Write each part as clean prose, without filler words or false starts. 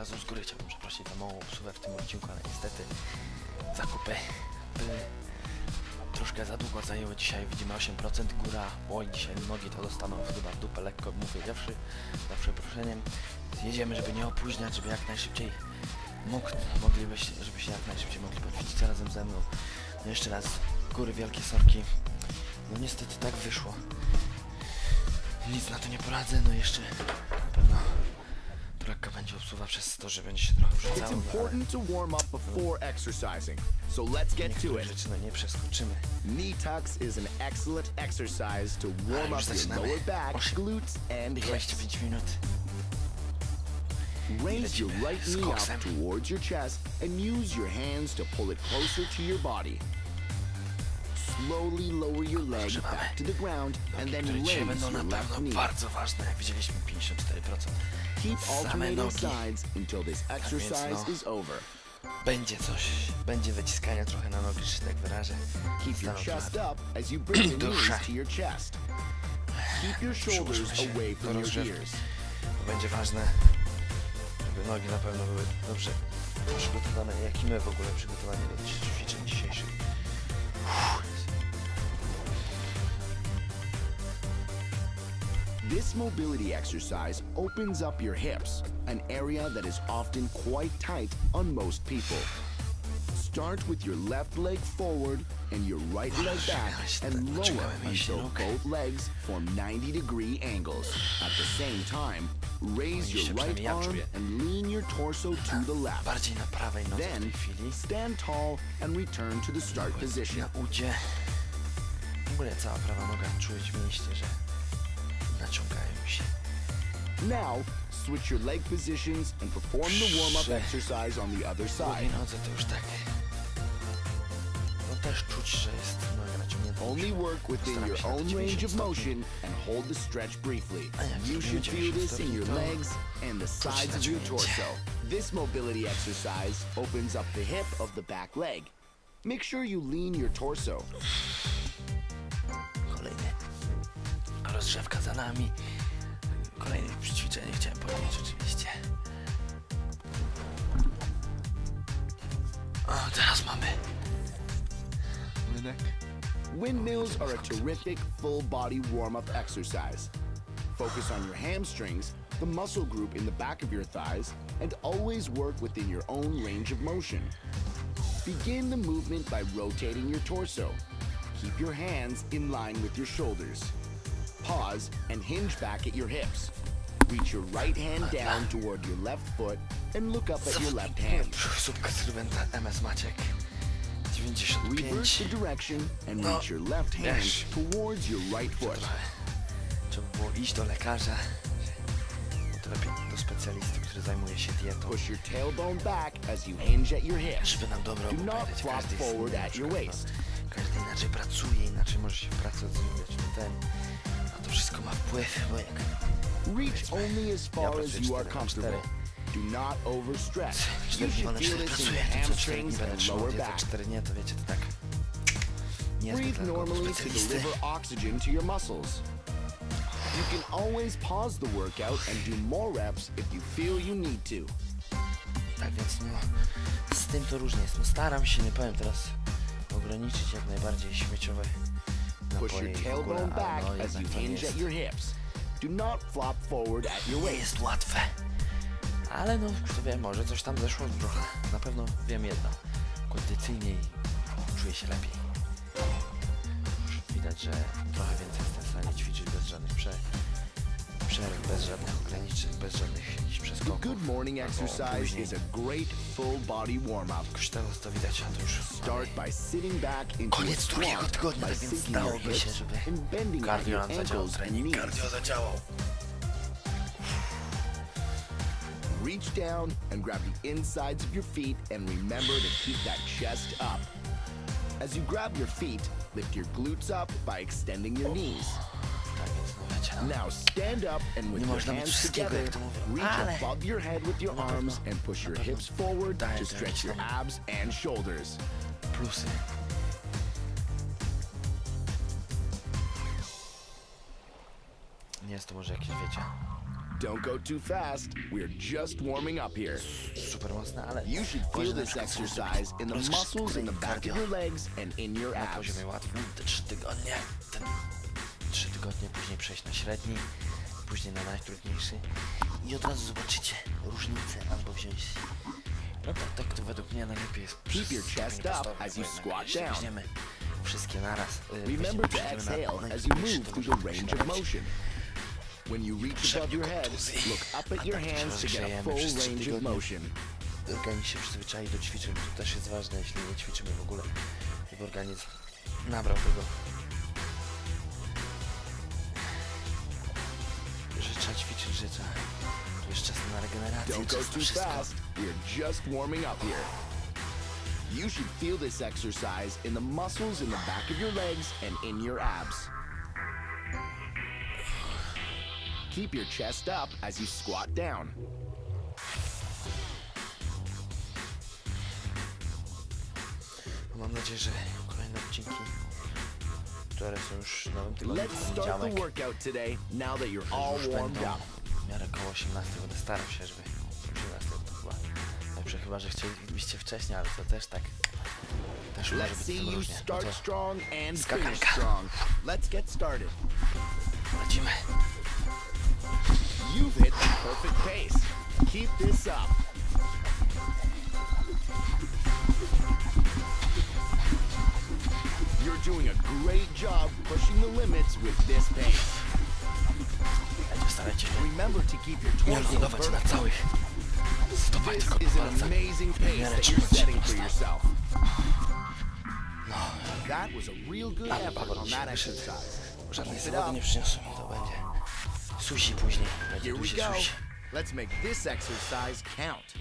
razu z góry chciałbym przeprosić za małą obsługę w tym odcinku, ale niestety zakupy były troszkę za długo zajęły. Dzisiaj widzimy 8% góra. Oj, dzisiaj nogi to dostaną chyba w dupę, lekko powiedziawszy, za przeproszeniem. Jedziemy, żeby nie opóźniać, żeby jak najszybciej żeby się jak najszybciej mogli poćwiczyć razem ze mną. No jeszcze raz, góry wielkie sorki. No niestety tak wyszło. Nic na to nie poradzę, no jeszcze na pewno lekka będzie obsuwa przez to, że będzie się trochę wrzucało. Rzeczy no nie przeskoczymy. Knee tucks is an excellent exercise to warm up your lower back, glutes and hips. 25 minut. Raise your right knee up towards your chest and use your hands to pull it closer to your body. Slowly lower your leg back to the ground and then raise your left knee. Bardzo ważne, jak widzieliśmy, 54%. Keep alternating sides until this exercise is over. Będzie coś, będzie wyciskania trochę na nogi, że tak wyrażę. Keep your chest up as you bring your knees to your chest. Keep your shoulders away from your ears. To będzie ważne, żeby nogi na pewno były dobrze przygotowane, jak i my w ogóle przygotowani do ćwiczeń dzisiejszych. This mobility exercise opens up your hips, an area that is often quite tight on most people. Start with your left leg forward and your right leg back and lower until both legs form 90-degree angles. At the same time, raise your right arm and lean your torso to the left. Then, stand tall and return to the start position. W ogóle cała prawa noga czuć w mieście, że naciągają się. Now, switch your leg positions and perform the warm-up exercise on the other side. To już tak. No też czuć, że jest noga naciągnięta. Only work within your own range of motion and hold the stretch briefly. You should feel this in your legs and the sides of your torso. This mobility exercise opens up the hip of the back leg. Make sure you lean your torso. Rozgrzewka za nami. Kolejne ćwiczenie chciałem powiedzieć oczywiście. O, teraz mamy młynek. Windmills are a terrific full body warm-up exercise. Focus on your hamstrings, the muscle group in the back of your thighs, and always work within your own range of motion. Begin the movement by rotating your torso. Keep your hands in line with your shoulders. Pause and hinge back at your hips. Reach your right hand down toward your left foot and look up at your left hand. Reverse the direction and reach your left hand towards your right foot. Trzeba było iść do lekarza, to lepiej do specjalisty, który zajmuje się dietą. Push your tailbone back as you hinge at your hips. Żeby nam dobrze opowiedzieć, flop forward at your waist. Każdy inaczej pracuje, inaczej może się pracować, a to wszystko ma wpływ, bo jak reach only as far as you are comfortable. Do not overstretch. You should feel this in your hamstrings and lower back. Breathe normally to deliver oxygen to your muscles. You can always pause the workout and do more reps if you feel you need to. Tak więc no, z tym to różnie jest. No, staram się, nie powiem teraz, ograniczyć jak najbardziej śmieciowe napoje i w ogóle, ale no jednak to nie jest. Do not flop forward at your waist. Nie jest łatwe. Ale no, kto wie, może coś tam zeszło trochę. Na pewno wiem jedno. Kondycyjniej czuję się lepiej. Już widać, że trochę więcej jestem w stanie ćwiczyć bez żadnych przerw, bez żadnych ograniczeń, bez żadnych jakichś przeskoków. The good morning exercise is a great full body warm-up. To widać, a to już start by sitting back into koniec drugiego tygodnia, tak więc zdałoby się, żeby kardio nam zadziałał, trening kardio zadziałał. Reach down and grab the insides of your feet and remember to keep that chest up. As you grab your feet, lift your glutes up by extending your knees. Now stand up and with your hands together, reach above your head with your arms and push your hips forward to stretch your abs and shoulders. Plusy. Nie jest to może jakieś, wiecie, Don't go too fast. We're just warming up here. Super mocne, ale... You should feel this exercise in the muscles in the back of your legs and in your Na abs. poziomie łatwym te 3 tygodnie. 3 tygodnie, później przejść na średni, później na najtrudniejszy. I od razu zobaczycie różnicę, albo wziąć... No tak to według mnie najlepiej jest Keep your chest up as you squat down. Weźmiemy wszystkie naraz. Remember to exhale as you move through the range of motion. When you reach above your head, look up at your hands to get a full range of motion. Organizm się przyzwyczai do ćwiczeń, to też jest ważne, jeśli nie ćwiczymy w ogóle, żeby organizm nabrał tego, że trzeba ćwiczyć, że trzeba, tu jest czas na regenerację, Don't go czas na too wszystko. fast. We're just warming up here. You should feel this exercise in the muscles in the back of your legs and in your abs. Keep your chest up as you squat down. Mam nadzieję, że kolejne odcinki, które są już w nowym tygodniu, Let's w start poniedziałek, the workout today now that you're all już warmed będą up. w miarę koło 18, będę starał się, żeby 18 to chyba, dobrze, chyba, że chcielibyście wcześniej, ale to też tak, też może Let's być see w tym you różnie. No start to strong and skakanka. finish strong. Let's get started. lecimy. You've hit the perfect pace. Keep this up. You're doing a great job pushing the limits with this pace. Starajcie się Remember to keep your nie torso lądować na vertical. całych stopach, This tylko is po an palcach. amazing W pace miarę that you're trzymać się setting po for prostu. yourself. No, That was a real good ale effort Paweł on dzisiaj that wyszedł. exercise. Żadnej Keep it zawody up. nie przyniosłem, to będzie sushi później. Będzie Here we duży go. sushi. Let's make this exercise count.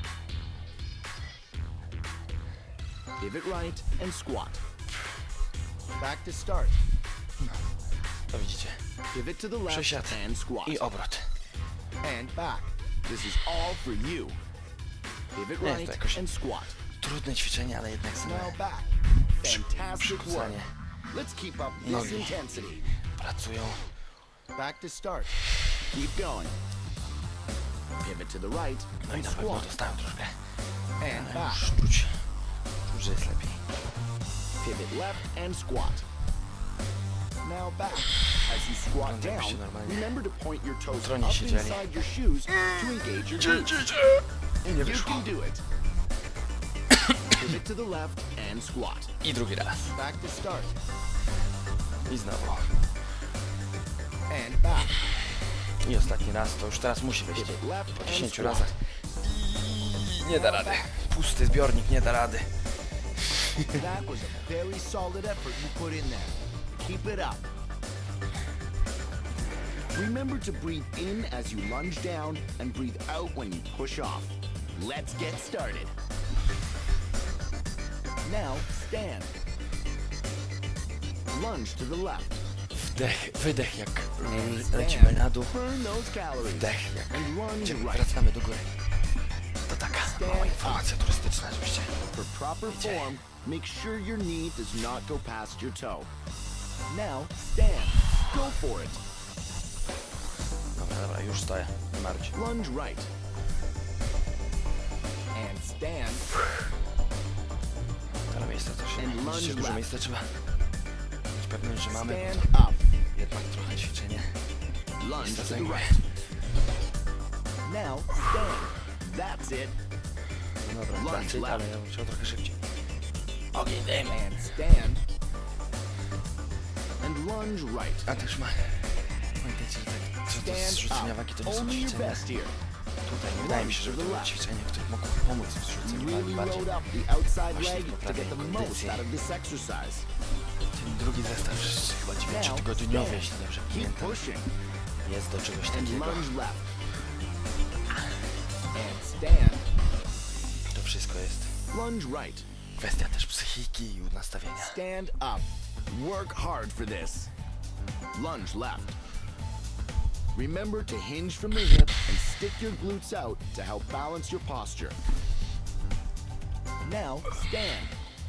Pivot right and squat. Back to start. To widzicie. Pivot to the left Przesiad and squat. i obrót. And back. This is all for you. Pivot Nie jest to right jakoś and squat. trudne ćwiczenie, ale jednak Now same back. Fantastic work. przykucanie Let's keep up this nogi intensity. pracują. Back to start. Keep going. Pivot to the right No i and na pewno squat. dostałem troszkę. And Ale back. już czuć, że jest lepiej. Pivot left and squat. Now back. As you squat Wygląda jakbyście down, normalnie remember to point your toes tronie up siedzieli. inside your shoes to engage your glutes. I nie You wyszło. can do it. Pivot to the left and squat. I drugi raz. Back to start. I znowu. And back. I ostatni raz, to już teraz musi wyjść. Pivot left Po and 10 squat. razach. I nie da rady. Pusty zbiornik nie da rady. That was a very solid effort you put in there. Keep it up. Remember to breathe in as you lunge down and breathe out when you push off. Let's get started. Now stand. Lunge to the left. Wdech, wydech jak lecimy na dół. Burn those calories. Wdech jak And lunge idziemy, right. wracamy do góry. To taka mała informacja turystyczna, żebyście... For proper form, make sure your knee does not go past your toe. Now stand. Go for it. Dobra, już stoję. Nie marudź. Lunge right. And stand. Ale miejsca to się... And lunge Widzicie, dużo left. miejsca trzeba być pewnym, że mamy. Stand Bo to up. jednak trochę ćwiczenie. Lunge Miejsca to the zajmuje. right. Now stand. That's it. No dobra, Lunge znaczy, left. ale ja bym chciał trochę szybciej. Ogień, dym. And stand. And lunge right. A też ma... Pamiętajcie, że tak, że to Stand zrzucenia up. wagi to nie są Only your ćwiczenia. best here. Tutaj nie wydaje mi się, żeby to były ćwiczenia, które mogą pomóc w You zrzuceniu really wagi bardziej. load up the outside Właśnie leg to poprawię get the most kondycję. out of this exercise. Ten drugi zestaw, chyba 9-tygodniowy, jeśli dobrze Keep pamiętam, pushing. jest do czegoś And takiego. lunge left. And stand. To wszystko jest Lunge right. kwestia też psychiki i nastawienia. Stand up. Work hard for this. Lunge left. Remember to hinge from the hip and stick your glutes out to help balance your posture. Now stand.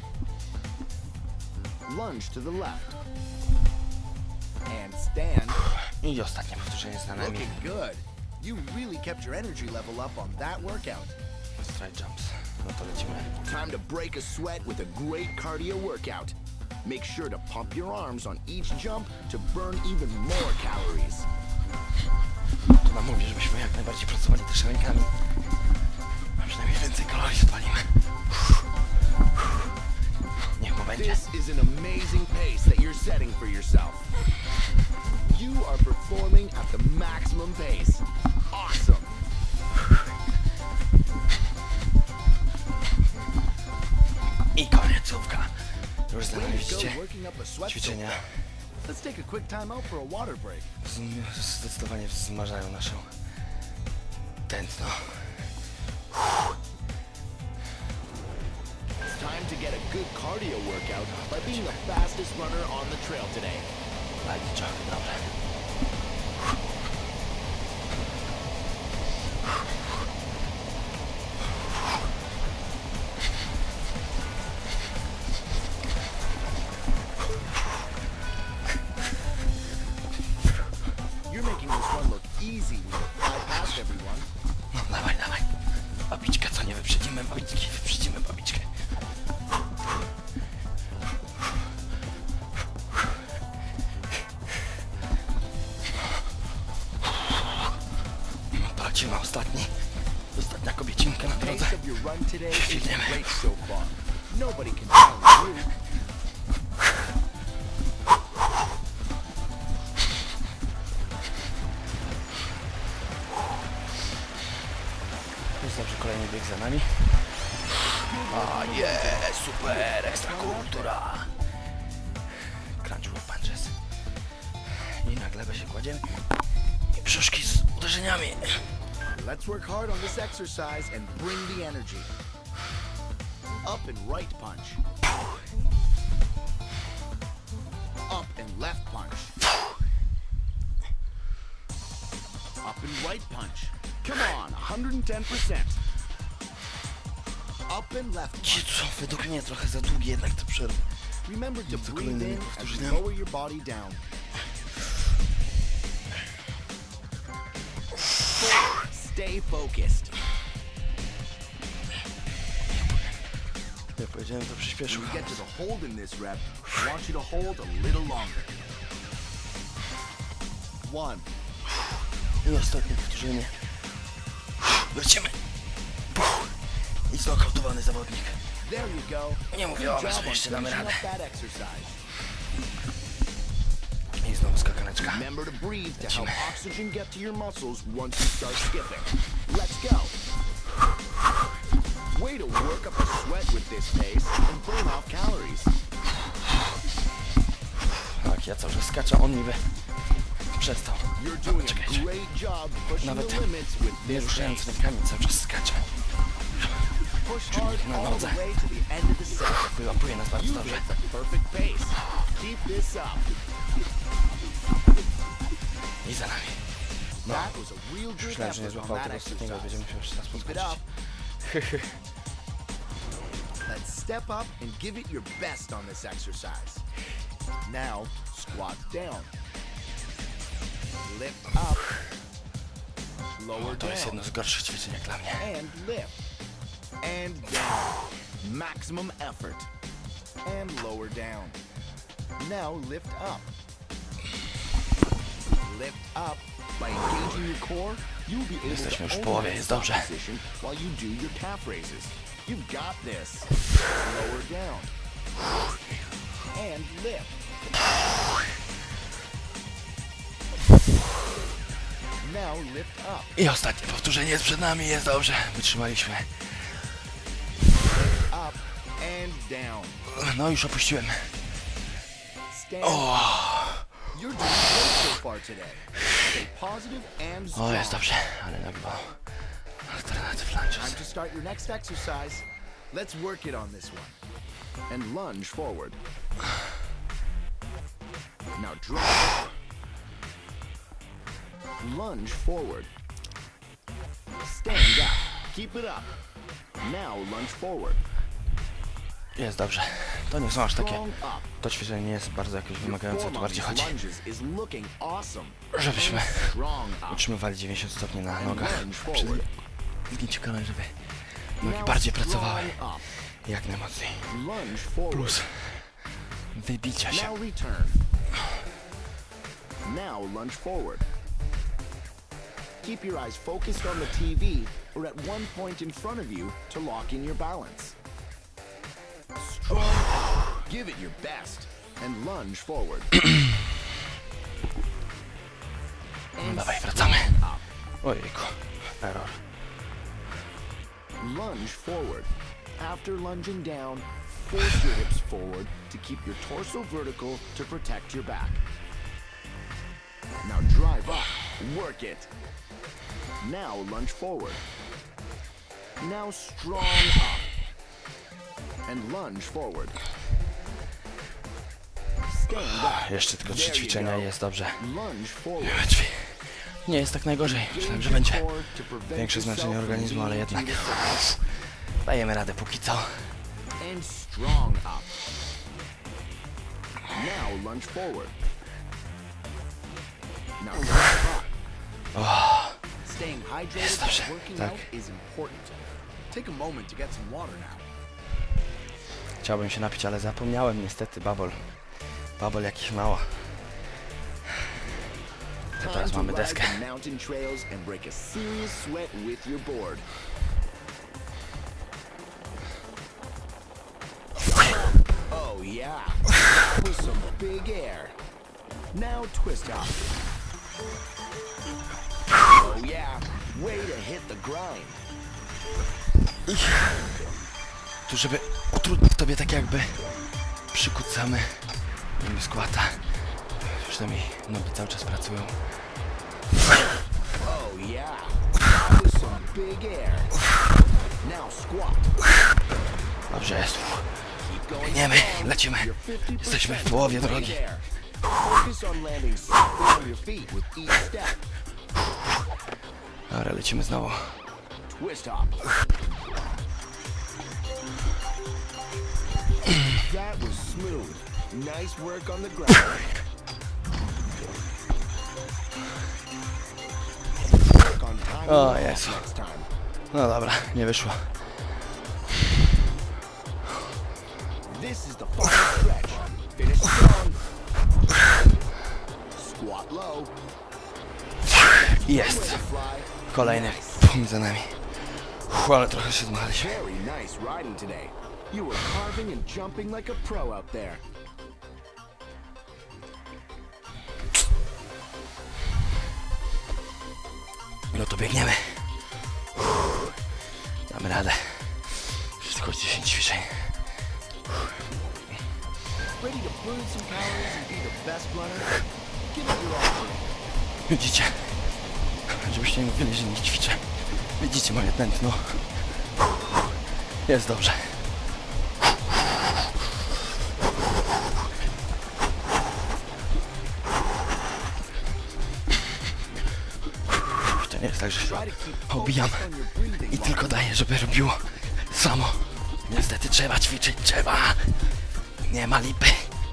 Lunge to the left. And stand. I ostatnie powtórzenie z nami. Looking good. You really kept your energy level up on that workout. Stride jumps. No to lecimy. Time to break a sweat with a great cardio workout. Make sure to pump your arms on each jump to burn even more calories. To nam mówi, żebyśmy jak najbardziej pracowali też rękami. A przynajmniej więcej kalorii spalimy. Niech mu będzie. This is an amazing pace that you're setting for yourself. You are performing at the maximum pace. Awesome. I koniecówka. Już za nami Way to go widzicie working up a sweat so ćwiczenia. far. Let's take a quick time out for a water break. Zdecydowanie wzmażają naszą tętno. It's time to get a good cardio workout by being the fastest runner on the trail today. Light jog, dobra. You're making this run look easy when you fly past everyone. No dawaj, dawaj. Babiczka, co nie wyprzedzimy babiczki, wyprzedzimy babiczkę. No to lecimy ostatnia kobiecinka na drodze. Pace of your run today is Biegniemy. great so far. Nobody can challenge you. Jest dobrze, kolejny bieg za nami. A jest, super, ekstra kultura. Crunch with punches. I na glebę się kładziemy. I brzuszki z uderzeniami. Let's work hard on this exercise and bring the energy. Up and right punch. Up and left punch. Up and right punch. Come on, 110%. Up and left punch. Jezu, według mnie trochę za długie jednak te przerwy. Remember to Co breathe kolejnymi in as you powtórzeniami. lower your body down. 4. Stay focused. Jak powiedziałem, to przyspieszył. When we get to the hold in this rep, I want you to hold a little longer. 1. I ostatnie powtórzenie. Lecimy. I znokautowany zawodnik. There you go. Nie mówię Good o was, job on jeszcze damy finishing radę. up that exercise. I znowu skakaneczka. Remember to breathe to help Lecimy. oxygen get to your muscles once you start skipping. Let's go. Way to work up a sweat with this pace and burn off calories. Tak, ja cały czas skaczę, on niby przestał. You're doing a Czekajcie. great job pushing Nawet the limits with nie this ruszając pace. rękami, cały czas skaczę. Push hard na all nodze. the way to the end of the set. Wyłapuje nas bardzo You dobrze. hit the perfect pace. Keep this up. I za nami. That was a real good Myślałem, że nie effort on złapał that tego ostatniego, exercise. będziemy musiał jeszcze raz Keep it podskoczyć. up. Let's step up and give it your best on this exercise. Now, squat down. Lift up. Lower To jest down. jedno z gorszych ćwiczeń jak dla mnie. And lift. And down. Maximum effort. And lower down. Now lift up. Lift up. By engaging your core, you'll be able Jesteśmy to już w own połowie, that jest stop dobrze. position while you do your calf raises. You've got this. Lower down. And lift. Now lift up. I ostatnie powtórzenie jest przed nami, jest dobrze. Wytrzymaliśmy. Up and down. No już opuściłem. Stand up. You're doing great so far today. Stay positive and strong. O, jest dobrze, ale nagrywał. Alternative Time lunges. to start your next exercise. Let's work it on this one. And lunge forward. Now drop. Lunge forward. Stand up. Keep it up. Now lunge forward. Jest dobrze. To nie są aż takie... Strong up. To ćwiczenie nie jest bardzo jakieś Your wymagające, form to on bardziej these chodzi, lunges is looking awesome. żebyśmy Strong up. utrzymywali 90 stopni na nogach Lunge przy forward. zgięciu kolan, żeby nogi Now bardziej strong pracowały up. jak najmocniej. Lunge forward. Plus wybicia się. Now return. Now lunge forward. Keep your eyes focused on the TV or at one point in front of you to lock in your balance. Strong up. Give it your best and lunge forward. No dawaj, wracamy. Up. Ojejku, error. Lunge forward. After lunging down, force your hips forward to keep your torso vertical to protect your back. Now drive up. Work it. Now lunge forward. Now strong up. And lunge forward. Stand up. Jeszcze tylko 3 There you ćwiczenia go. i jest dobrze. Lunge forward. Nie jest tak najgorzej. Myślałem, że Engage będzie your core to prevent większe zmęczenie yourself from organizmu, ale leaning jednak to the side. dajemy radę póki co. And strong up. Now lunge forward. Now drive up. Staying hydrated dobrze, while working tak. out is important. Take a moment to get some water now. Chciałbym się napić, ale zapomniałem niestety, babol. Babol jakiś mała. To Time teraz to mamy ride deskę. the mountain trails and break a serious sweat with your board. Oh yeah, that was some big air. Now twist up. Oh yeah, way to hit the grind. Tu żeby utrudnić tobie tak jakby przykucamy skłata. Przynajmniej nogi cały czas pracują. Oh yeah, that was some big air. Now squat. Dobrze jest. Keep going Biegniemy, strong. lecimy. You're 50% Jesteśmy w połowie big drogi. air. Focus on landing softly on your feet with each step. Dobra, lecimy znowu. Twist up. That was smooth. Nice work on the ground. Work on timing O, it Jezu. next time. No dobra, nie wyszło. This is the final stretch. Finish strong. Squat low. Jest. Fly. Kolejny punkt za nami. Ale trochę się zmachaliśmy. Very nice riding today. You were carving and jumping like a pro out there. No to biegniemy. Damy radę. Już tylko 10 ćwiczeń. Ready to burn some calories and be the best runner? Give it your all. Widzicie? Żebyście nie mówili, że nie ćwiczę. Widzicie moje tętno. Jest dobrze. To nie jest tak, że się Try to keep obijam focused on your breathing i while tylko daję, żeby robiło samo. Niestety trzeba ćwiczyć, trzeba. Nie ma lipy.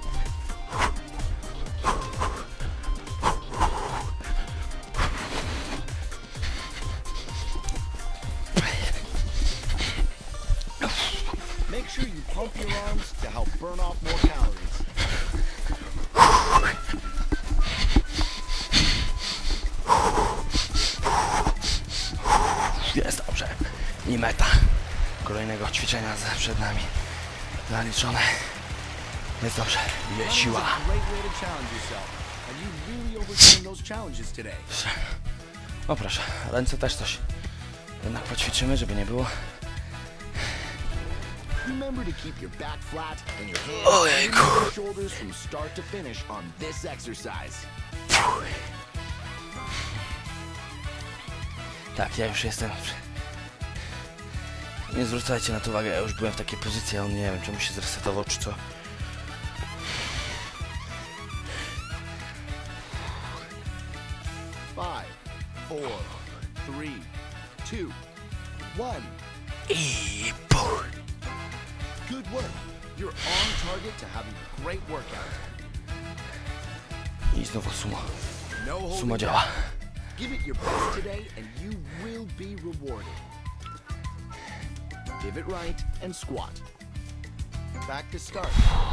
make sure you pump your arms to help burn off more calories. Jest dobrze. I meta kolejnego ćwiczenia przed nami. Zaliczone. Jest dobrze. Jest siła. It's a great way to challenge yourself. And you really overcame those challenges today. O proszę, ręce też coś. Jednak poćwiczymy, żeby nie było. Remember to keep your back flat and your hands Ojejku. under your shoulders from start to finish on this exercise. Tak, ja już jestem. Nie zwracajcie na to uwagę, ja już byłem w takiej pozycji, a on nie wiem, czemu się zresetował, czy co. Five, 4, 3, 2, 1. I pół. Good work. You're on target to having a great workout. I znowu sumo. No holding Sumo back. działa. Give it your best today and you will be rewarded. Pivot right and squat. Back to start.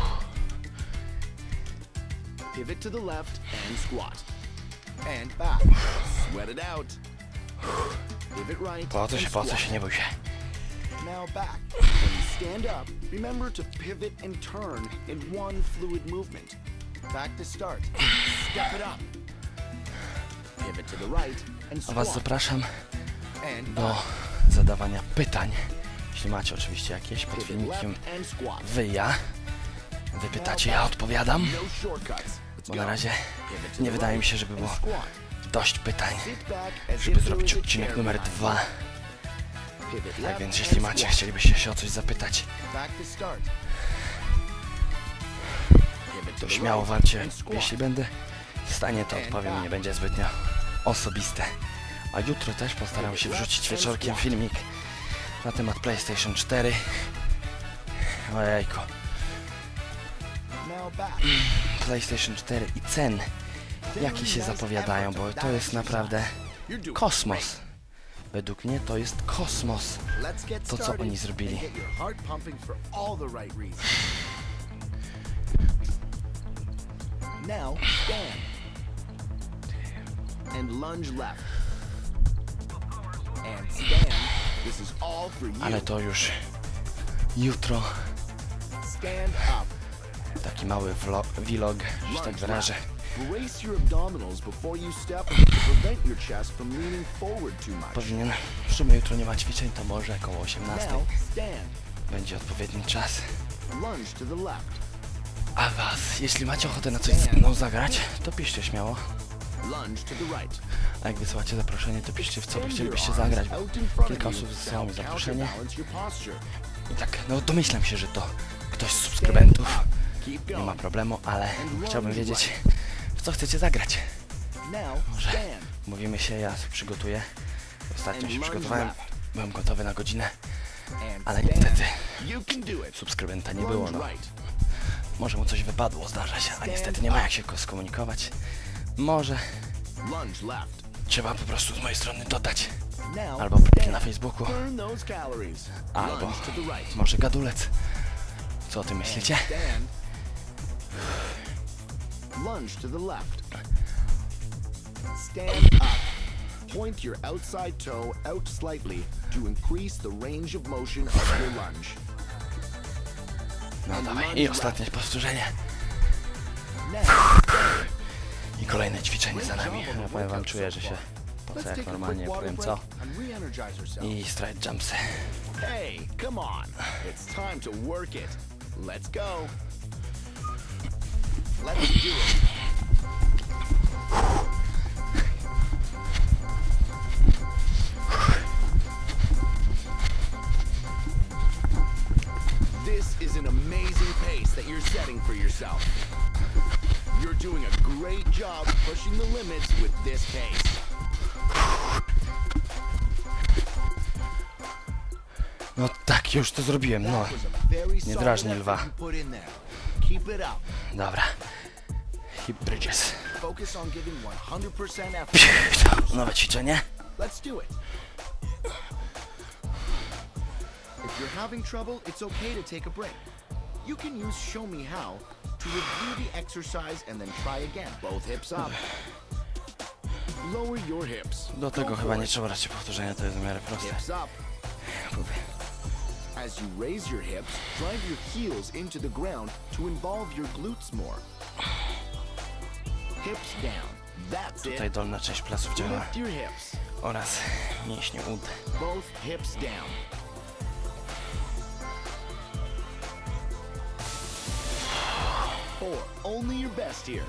Pivot to the left and squat. And back. Sweat it out. Pivot right Po co and się, squat. nie bój się. Now back. When you stand up, remember to pivot and turn in one fluid movement. Back to start. Step it up. Pivot to the right and A was squat. zapraszam And do back. zadawania pytań. Jeśli macie oczywiście jakieś pod Pivot filmikiem, left and squat. wy pytacie, ja odpowiadam. No shortcuts. Let's Bo go. na razie Pivot to nie the wydaje mi right się, żeby and było squat. dość pytań, Sit back as żeby if there zrobić is a odcinek chair numer behind 2. you. Pivot Tak left więc jeśli and macie, squat. chcielibyście się o coś zapytać, Back to start. Pivot to to the śmiało right walcie. and squat. Jeśli będę w stanie, to odpowiem, nie będzie zbytnio osobiste. A jutro też postaram się wrzucić wieczorkiem filmik na temat PlayStation 4. Ojejku, Now back. PlayStation 4 i cen, jakie się zapowiadają, bo to jest naprawdę You're doing kosmos. Według mnie to jest kosmos. Let's get To, co started oni zrobili. and get your heart pumping for all the right reasons. Now stand and lunge left and stand. This is all for you. Ale to już jutro, Stand up. taki mały vlog, że tak wyrażę. Brace your abdominals before you step to prevent your chest from leaning forward too much. Powinien, w sumie jutro nie ma ćwiczeń, to może koło 18 Now stand. będzie odpowiedni czas. Lunge to the left. A was, jeśli macie ochotę na coś ze mną zagrać, to piszcie śmiało. Lunge to the right. A jak wysyłacie zaproszenie, to piszcie, w co by Bend your chcielibyście arms zagrać. Bo out in front kilka of you osób to wysyłało mi help zaproszenie. counterbalance your posture. I tak, no domyślam się, że to ktoś z subskrybentów. Keep Nie ma going. problemu, ale chciałbym wiedzieć, w co chcecie zagrać. Now stand. Mówimy się, ja się przygotuję. Ostatnio And się lunge przygotowałem, left. byłem gotowy na godzinę, And ale stand. niestety You can do it. subskrybenta nie było, Lunge no. right. Może mu coś wypadło, zdarza się, a niestety nie ma jak się skomunikować. Może Lunge left. trzeba po prostu z mojej strony dodać. Now Albo profil na stand. Facebooku, Burn those calories. albo Lunge to the right. może gadulec. Co o tym And myślicie? stand. Lunge to the left. Stand up. Point your outside toe out slightly to increase the range of motion of your lunge. No dawaj, i ostatnie powtórzenie. Now, I kolejne ćwiczenie za nami. Ja powiem wam, czuję, że się poca let's jak take a normalnie, quick water powiem break co. and re-energize yourself. I stride jumpsy. Hey, come on. It's time to work it. Let's go. Let's do it. This is an amazing pace that you're setting for yourself. You're doing a great job pushing the limits with this pace. No tak, już to zrobiłem, no. That was a very solid drażnij effort lwa. you put in there. Keep it up. Dobra. Hip bridges. Focus on giving 100% effort. Nowe ćwiczenie. Let's do it. If you're having trouble, it's okay to take a break. You can use Show Me How to review the exercise and then try again. Both hips up. Lower your hips. Do tego Go chyba for nie it. trzeba raczej powtórzenia, to jest w miarę proste. Hips up. As you raise your hips, drive your heels into the ground to involve your glutes more. Hips down. That's Tutaj it. dolna część pleców działa Lift your hips. oraz mięśnie ud. Both hips down. Four. Only your best here.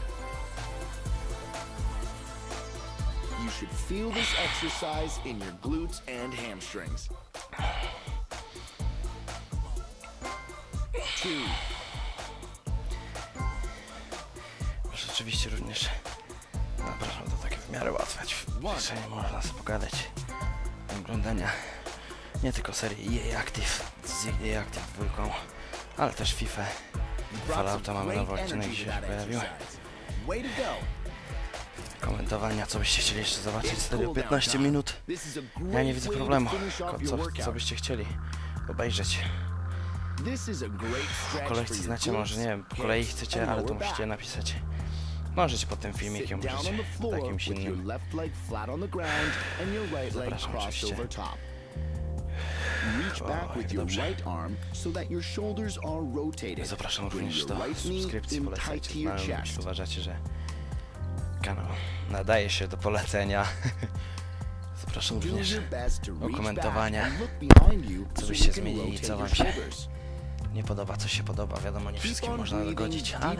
You should feel this exercise in your glutes and hamstrings. 2. Rzeczywiście również zapraszam, to takie w miarę łatwe ćwiczenie, można sobie pogadać oglądania nie tylko serii EA Active z EA Active 2, Ale też FIFA. Fallouta mamy nowy odcinek, dzisiaj się pojawił. Komentowania, co byście chcieli jeszcze zobaczyć z tego 15 minut. Ja nie widzę problemu. Co byście chcieli obejrzeć? Po kolekcji znacie, może nie wiem, po kolei chcecie, ale to musicie napisać. Możecie pod tym filmikiem, możecie pod jakimś innym. Zapraszam oczywiście. Zapraszam również do subskrypcji, polecajcie znajomym, jeśli uważacie, że kanał nadaje się do polecenia. Zapraszam również do komentowania, co byście zmienili i co wam się nie podoba, co się podoba. Wiadomo, nie wszystkim można dogodzić, ale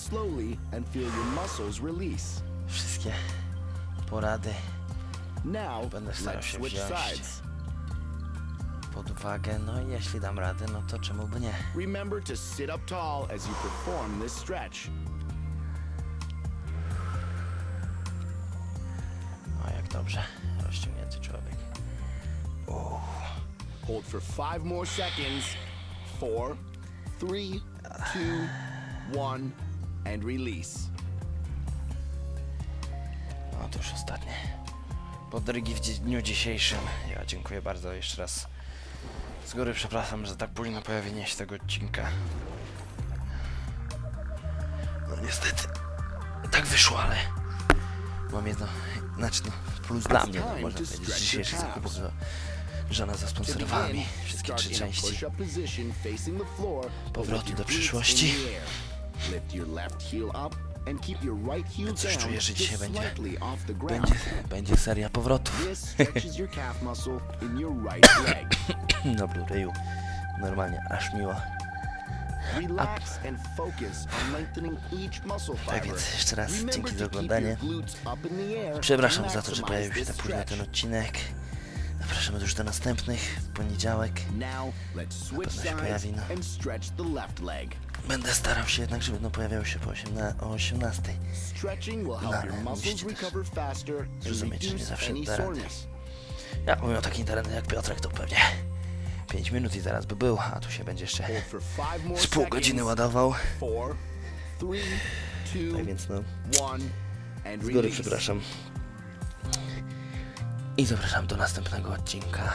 wszystkie porady będę starał się wziąć pod uwagę, no i jeśli dam radę, no to czemu by nie. Remember to sit up tall as you perform this stretch. O, jak dobrze, rozciągnięty człowiek. Hold for 5 more seconds. 4, 3, 2, 1, and release. No to już ostatnie podrygi w dniu dzisiejszym. Ja dziękuję bardzo jeszcze raz. Z góry przepraszam za tak późno pojawienie się tego odcinka. No niestety tak wyszło, ale mam jedno, znaczy no plus dla mnie, no, można powiedzieć, z dzisiejszych zakupów, że żona zasponsorowała mi wszystkie 3 części Powrotu do przyszłości. Coś czuję, że dzisiaj będzie seria powrotów. Na Blu-rayu. Normalnie, aż miło. Tak więc jeszcze raz dzięki za oglądanie. Przepraszam za to, że pojawił się tak późno ten odcinek. Zapraszamy już do następnych w poniedziałek. Na pewno się pojawi, no. Będę starał się jednak, żeby pojawiały się o 18. No ale musicie też rozumieć, że nie zawsze da radę. Jak mówią taki internet jak Piotrek, to pewnie 5 minut i zaraz by był, a tu się będzie jeszcze z pół godziny ładował. Tak więc no, z góry przepraszam. I zapraszam do następnego odcinka.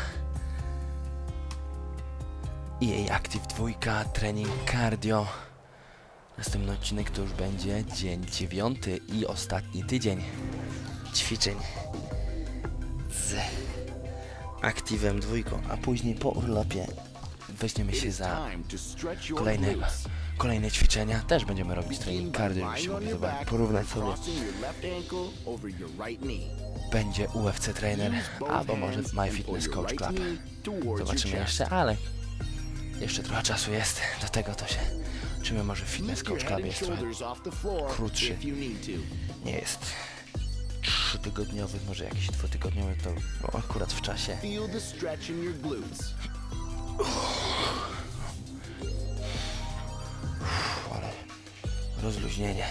EA Active 2, trening cardio. Następny odcinek to już będzie dzień 9 i ostatni tydzień ćwiczeń z Activem 2, a później po urlopie weźmiemy się za kolejne ćwiczenia. Też będziemy robić trening cardio, żebyście mogli porównać sobie. Będzie UFC Trainer, albo może MyFitnessCoach Club. Zobaczymy jeszcze, ale jeszcze trochę czasu jest. Do tego to się uczymy, może Fitness Coach Club jest trochę krótszy. Nie jest 3-tygodniowy, może jakiś 2-tygodniowy, to no, akurat w czasie. Ale rozluźnienie.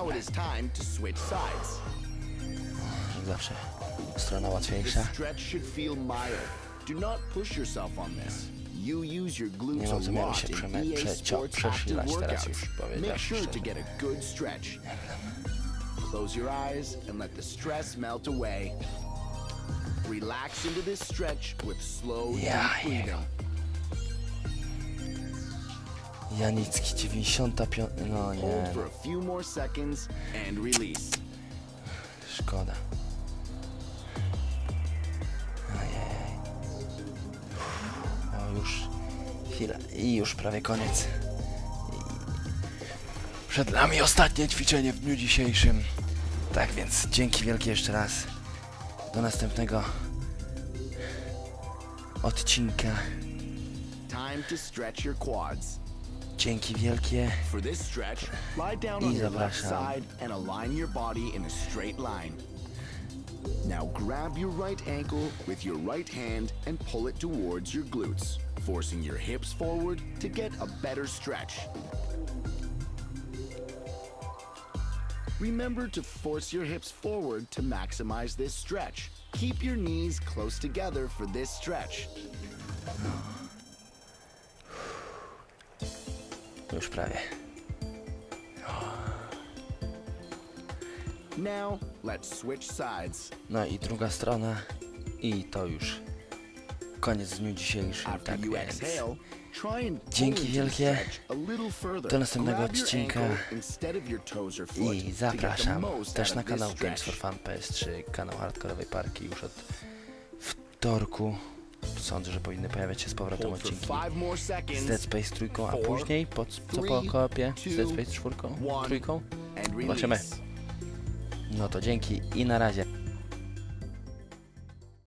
Jak zawsze strona łatwiejsza. Nie mam zamiaru się przesilać teraz już, powiedziawszy szczerze. Close your eyes and let the stress melt away. Relax into this stretch with slow deep breathing. Janicki 95. No nie. Hold for a few more seconds and release. Szkoda. Ojej. O, już chwila i już prawie koniec. Przed nami ostatnie ćwiczenie w dniu dzisiejszym. Tak więc dzięki wielkie jeszcze raz. Do następnego odcinka. Dzięki wielkie. I zapraszam. Now grab your right ankle with your right hand and pull it towards your glutes, forcing your hips forward to get a better stretch. Remember to force your hips forward to maximize this stretch. Keep your knees close together for this stretch. Już prawie. Now, let's switch sides. No i druga strona. I to już koniec w dniu dzisiejszym. After Tak you więc exhale, try and pull dzięki into the wielkie. stretch a little further. Do następnego Grab your odcinka. ankle instead of your toes or foot to I get the zapraszam most też out na of this kanał Games for stretch. Fun PS3, kanał Hardkorowej Parki już od wtorku. Sądzę, że powinny pojawiać się z powrotem Hold for odcinki 5 more z seconds Dead Space trójką, a później co po koopie z Dead Space czwórką, trójką? and Zobaczymy. release. No to dzięki i na razie.